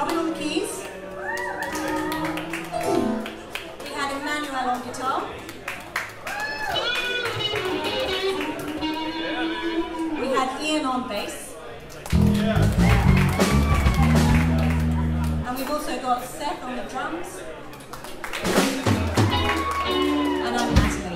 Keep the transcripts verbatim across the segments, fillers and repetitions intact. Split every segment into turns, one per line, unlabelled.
Robin on the keys. We had Emmanuel on guitar. We had Ian on bass. And we've also got Seth on the drums. And I'm Natalie.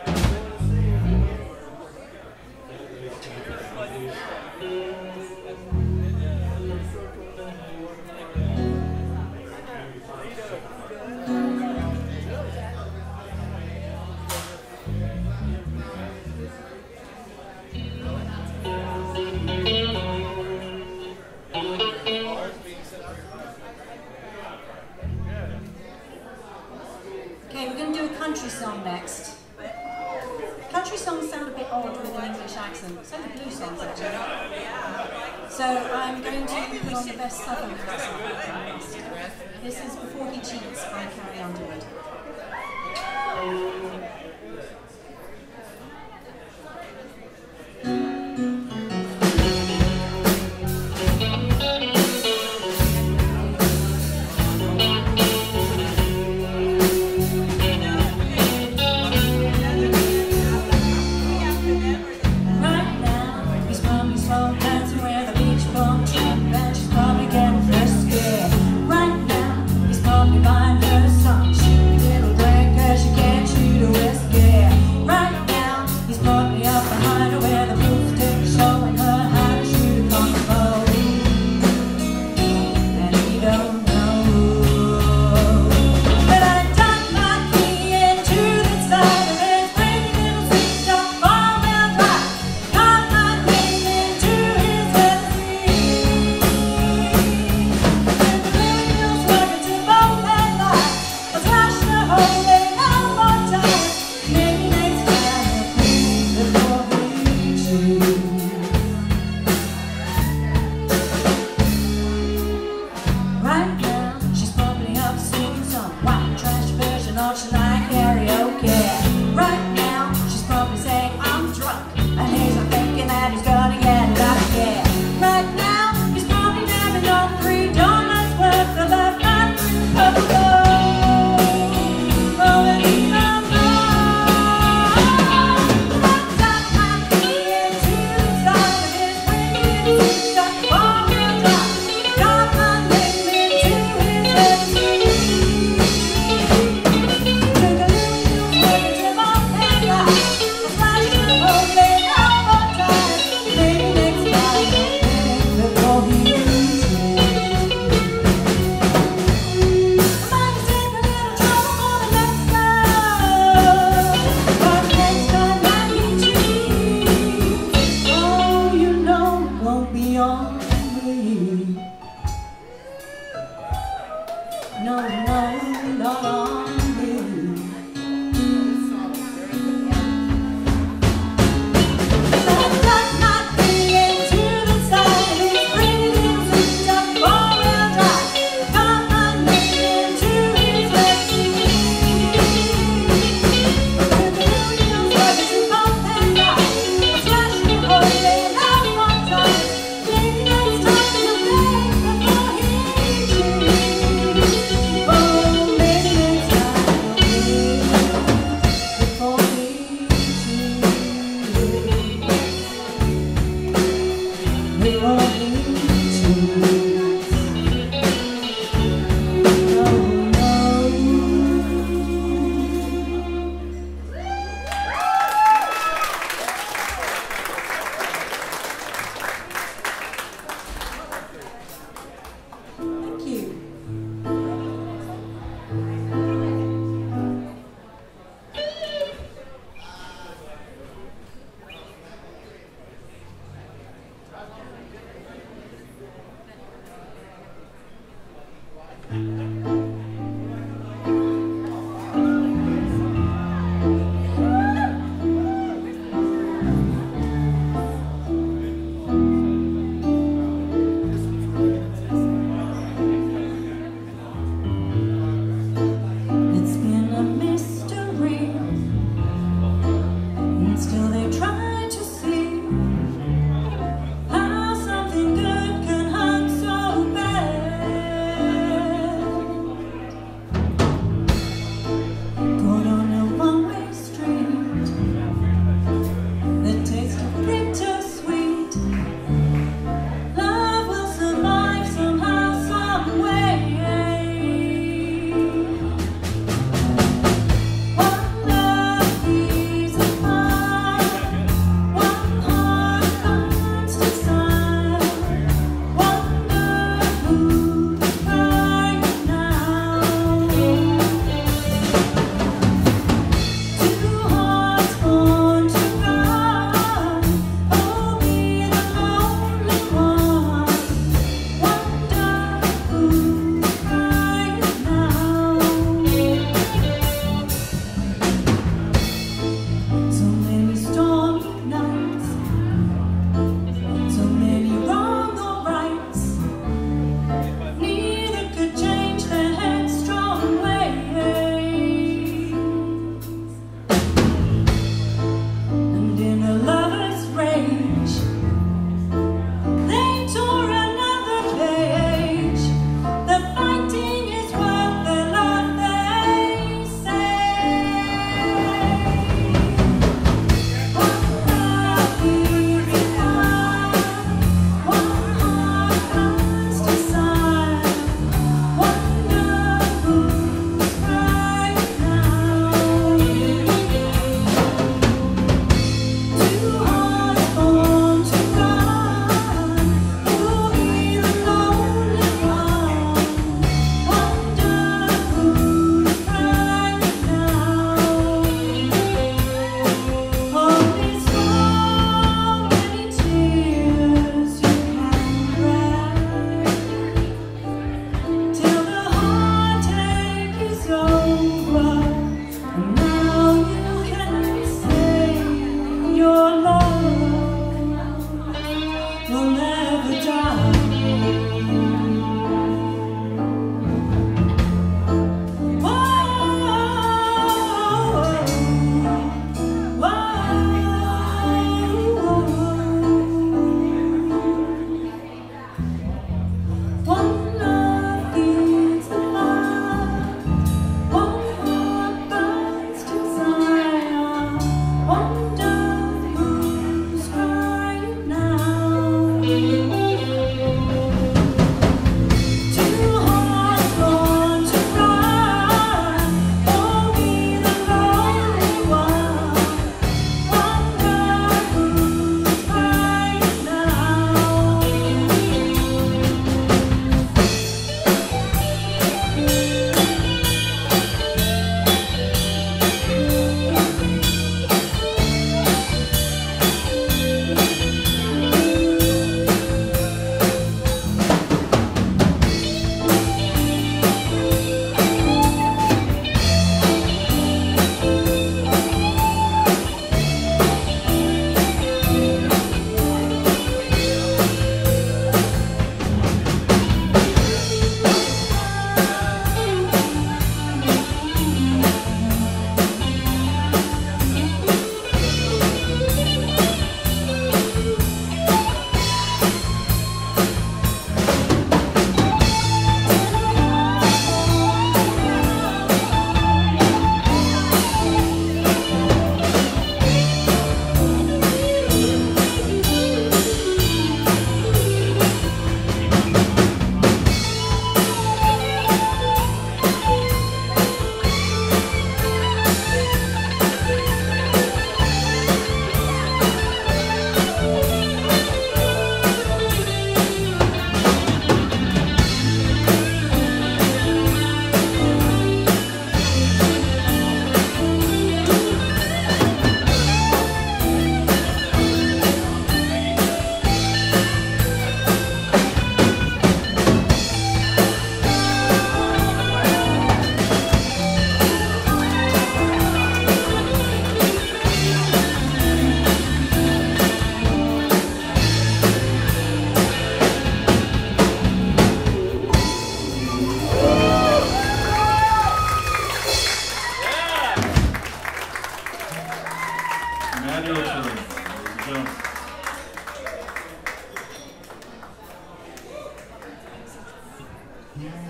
Okay, we're going to do a country song next. Country songs sound a bit odd with an English accent, so do blues songs actually. So I'm going to put on the best southern accent. This is Before He Cheats by Carrie Underwood.
Before he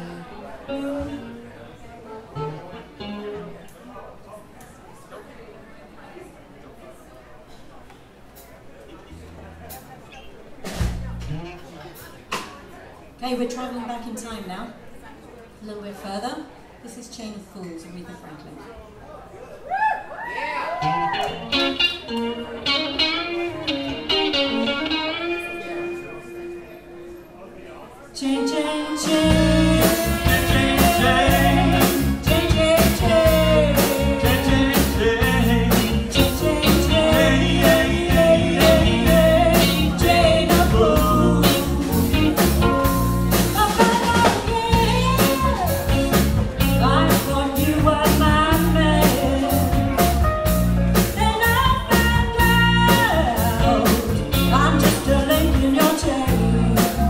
Okay, we're travelling back in time now, a little bit further. This is Chain of Fools, Aretha Franklin. Chain, chain, chain, chain, chain, chain, chain, chain, chain, chain, chain, chain of fools. I thought you were my man, then I found out I'm just a link in your chain.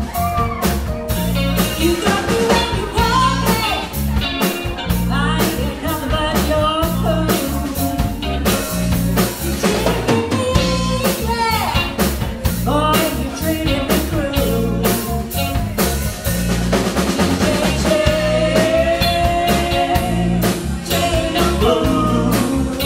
You got me when you want me. I ain't nothing but your fool. You treated me easy, boy, you treated me cruel. Chain, chain, chain of fools.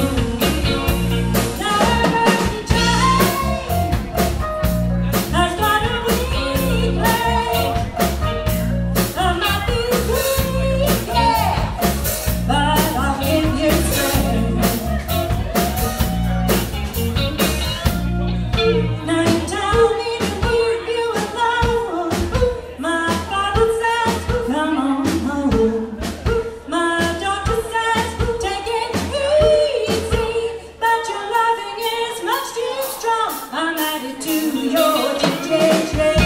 Now every chain has got a weak link. I might be weak, yeah, but I'll give you strength. Now you tell me to leave you alone. My father says, come on home. My doctor says, take it easy, but your loving is much too strong. I'm added to your J J J.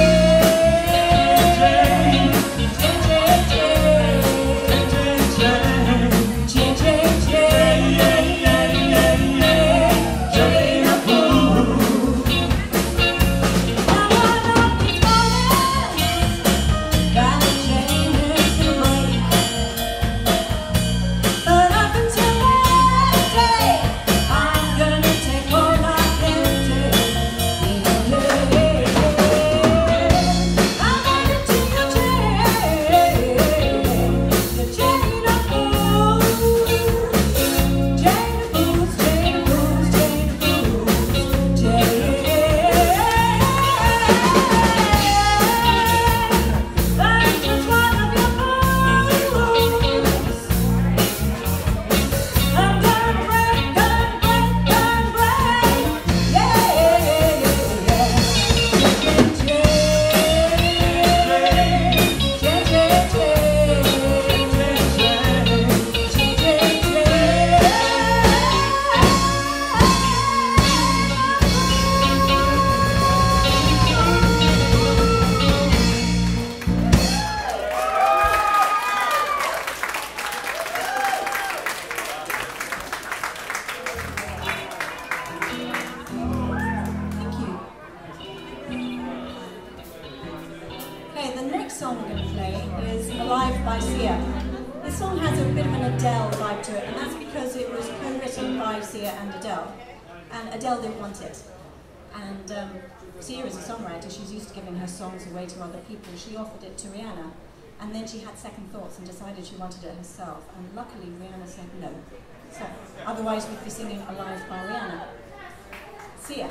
Okay, the next song we're going to play is Alive by Sia. This song has a bit of an Adele vibe to it, and that's because it was co-written by Sia and Adele. And Adele didn't want it. And um, Sia is a songwriter, she's used to giving her songs away to other people. She offered it to Rihanna, and then she had second thoughts and decided she wanted it herself. And luckily Rihanna said no. So, otherwise we'd be singing Alive by Rihanna. Sia.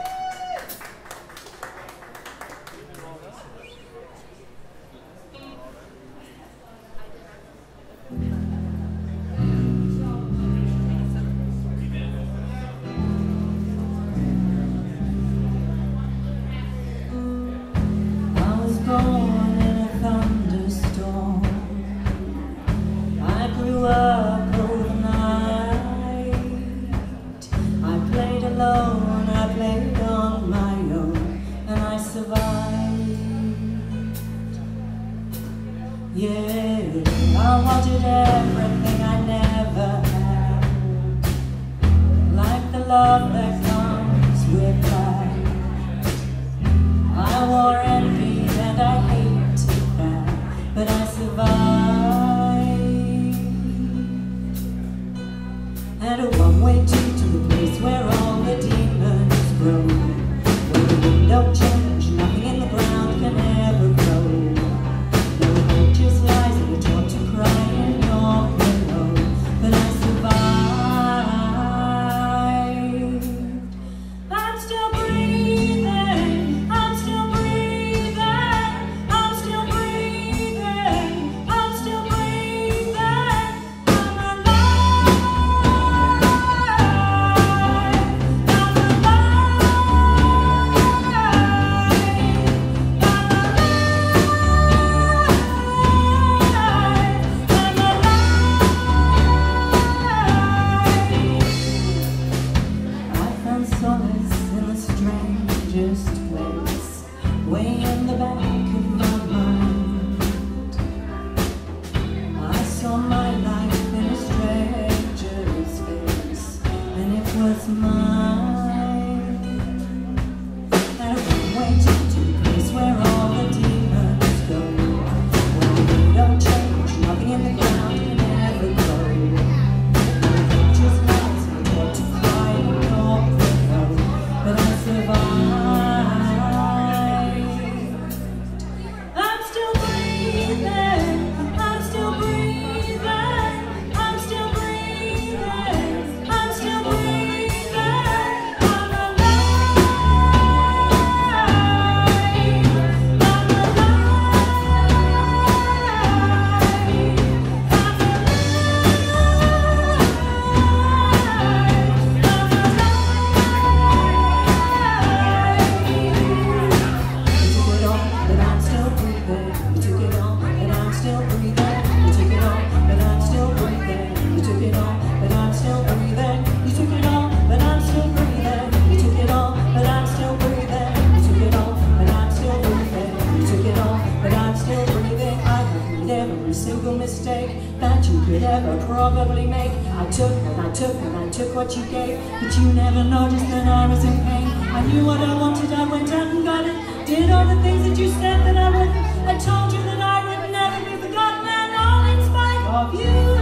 Yeah, I wanted everything I never had, like the love that comes with life. I wore envy and I hated that, but I survived. And a one-way ticket to the place where all the demons grow, where the wind don't change, nothing in the ground can ever grow. Just lies in the mine. And I'm waiting to the place where all the demons go. When we don't change, nothing in the ground can ever grow. Just lies me taught to cry and not provoke, but I survived. I'm still breathing. I'm still breathing. I'm still breathing. I'm still breathing. I'm alive. I'm ever probably make. I took and I took and I took what you gave, but you never noticed that I was in pain. I knew what I wanted, I went out and got it. Did all the things that you said that I wouldn't. I told you that I would never be forgotten, and all in spite of you.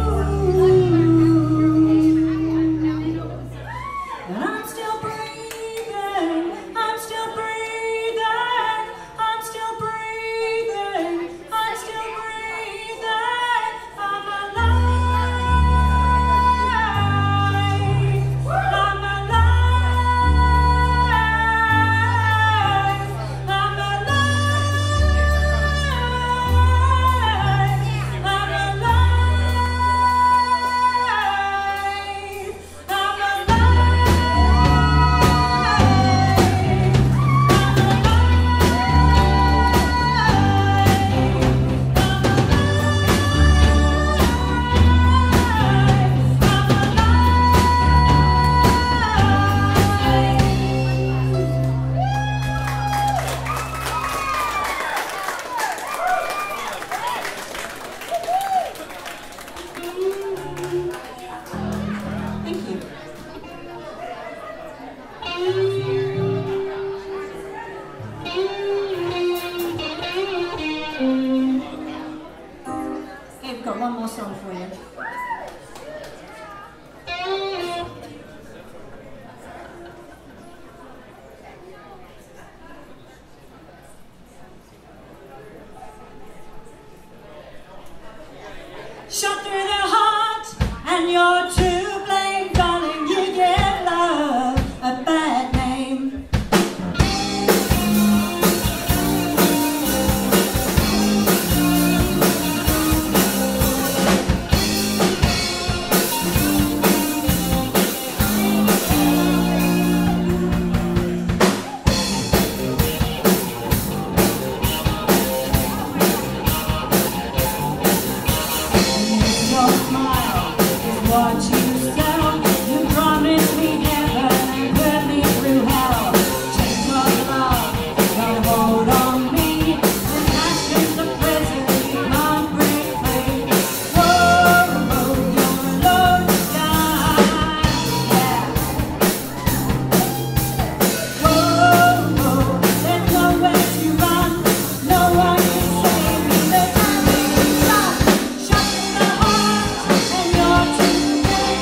And I'm still breathing. I'm still breathing. I'm still breathing. I'm still breathing. I'm alive. I'm alive. I'm alive. I'm alive. I'm Thank you. Okay, we've got one more song for you. Shot through the heart, and you're to blame, darling. You give love a bad name. Your smile is what you sell. You promised me heaven and put me through hell. Take your love, don't hold on me. The cash is the prison, you can't break free. Whoa, whoa, you're alone to die. Yeah. Whoa, whoa, there's nowhere to run. No one can save me. There's nothing to stop. Shut in the heart, and you're too late.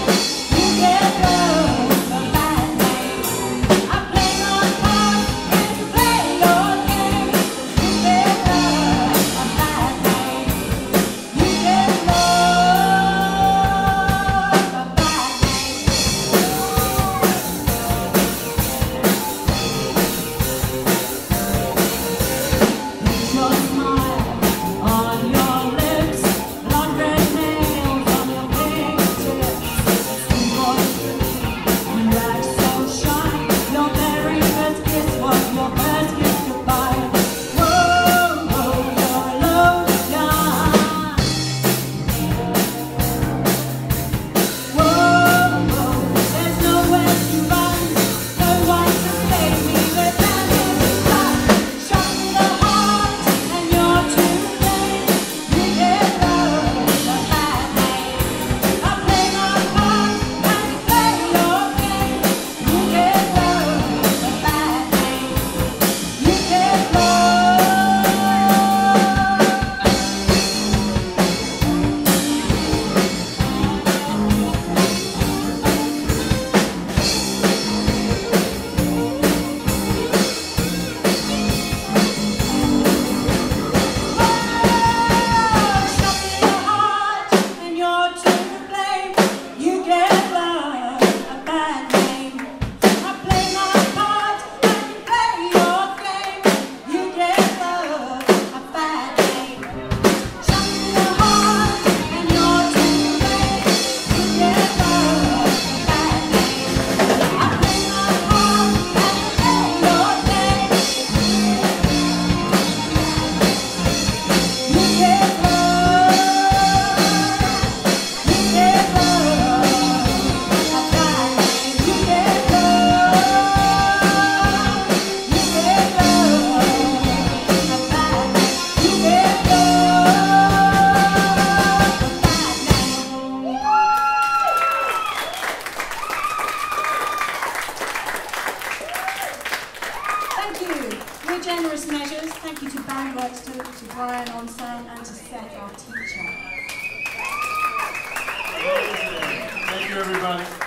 works to, to Brian on sound and to Seth, our teacher.
Thank you, everybody.